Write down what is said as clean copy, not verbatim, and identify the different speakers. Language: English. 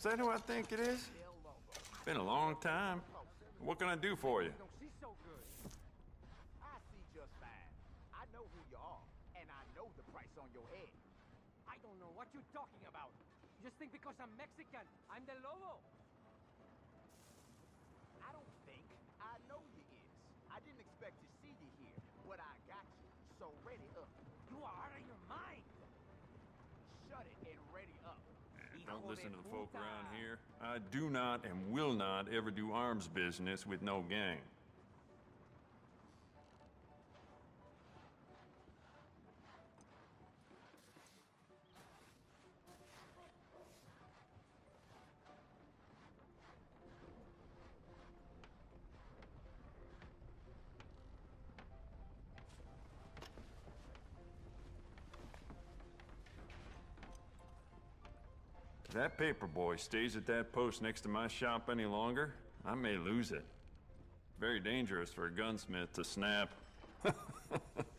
Speaker 1: that who I think it is? Been a long time. What can I do for you?
Speaker 2: She's so good. I see just fine. I know who you are, and I know the price on your head.
Speaker 3: I don't know what you're talking about. You just think because I'm Mexican, I'm the Lobo.
Speaker 2: I don't think. I know you is. I didn't expect to see you here, but I got you. So ready up.
Speaker 3: You are out of your mind.
Speaker 2: Shut it and ready up.
Speaker 1: Don't listen to the folk around here. I do not and will not ever do arms business with no gang. If that paper boy stays at that post next to my shop any longer, I may lose it. Very dangerous for a gunsmith to snap.